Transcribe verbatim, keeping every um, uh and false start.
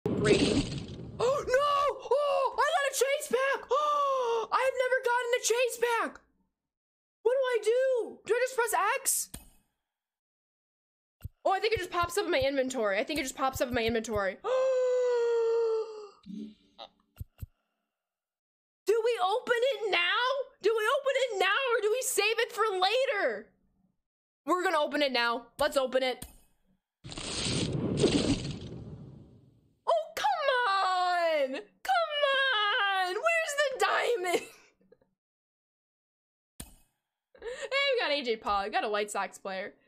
Grady. Oh no! Oh, I got a chase pack! Oh, I've never gotten a chase pack. What do I do? Do I just press X? Oh, I think it just pops up in my inventory. I think it just pops up in my inventory. Do we open it now? Do we open it now or do we save it for later? We're gonna open it now. Let's open it. Oh, come on! Come on! Where's the diamond? Hey, we got A J Paul. We got a White Sox player.